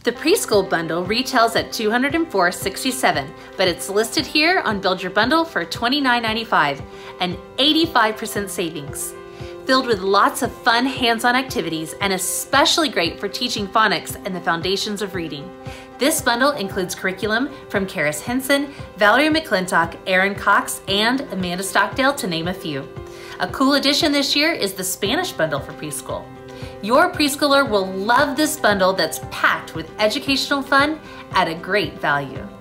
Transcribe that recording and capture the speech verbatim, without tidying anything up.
The Preschool Bundle retails at two hundred four dollars and sixty-seven cents, but it's listed here on Build Your Bundle for twenty-nine ninety-five, an eighty-five percent savings. Filled with lots of fun hands-on activities and especially great for teaching phonics and the foundations of reading. This bundle includes curriculum from Karis Henson, Valerie McClintock, Erin Cox, and Amanda Stockdale, to name a few. A cool addition this year is the Spanish bundle for preschool. Your preschooler will love this bundle that's packed with educational fun at a great value.